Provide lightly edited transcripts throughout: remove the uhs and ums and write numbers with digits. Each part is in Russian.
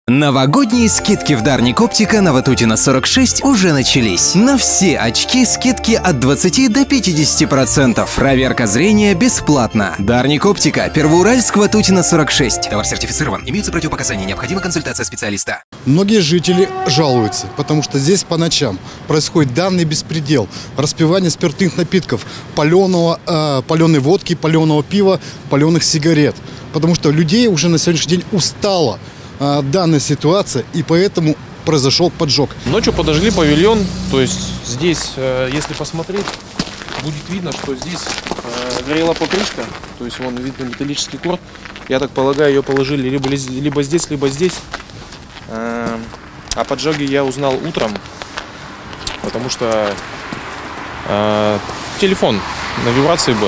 Новогодние скидки в Дарник Оптика на Ватутина 46 уже начались. На все очки скидки от 20 до 50%. Проверка зрения бесплатна. Дарник Оптика, Первоуральск, Ватутина 46. Товар сертифицирован. Имеются противопоказания. Необходима консультация специалиста. Многие жители жалуются, потому что здесь по ночам происходит данный беспредел. Распивание спиртных напитков, паленой водки, паленого пива, паленых сигарет. Потому что людей уже на сегодняшний день устало данная ситуация, и поэтому произошел поджог. Ночью подожгли павильон, то есть здесь, если посмотреть, будет видно, что здесь горела покрышка, то есть вон видно металлический корд. Я так полагаю, ее положили либо здесь, либо здесь. О поджоге я узнал утром, потому что телефон на вибрации был.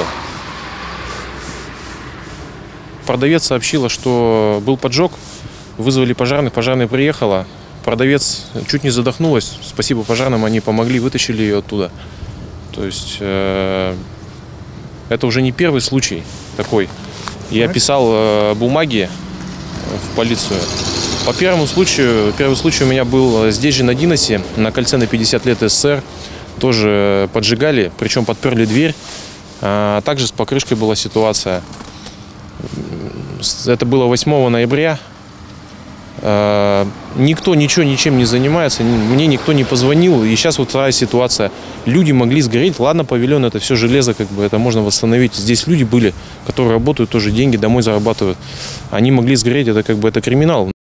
Продавец сообщила, что был поджог. Вызвали пожарных, пожарная приехала, продавец чуть не задохнулась, спасибо пожарным, они помогли, вытащили ее оттуда. То есть это уже не первый случай такой. Я писал бумаги в полицию. По первый случай у меня был здесь же на Диносе, на кольце на 50 лет СССР, тоже поджигали, причем подперли дверь, а также с покрышкой была ситуация. Это было 8 ноября. Никто ничем не занимается, мне никто не позвонил. И сейчас вот такая ситуация. Люди могли сгореть. Ладно, павильон, это все железо, как бы это можно восстановить. Здесь люди были, которые работают, тоже деньги домой зарабатывают. Они могли сгореть, это как бы это криминал.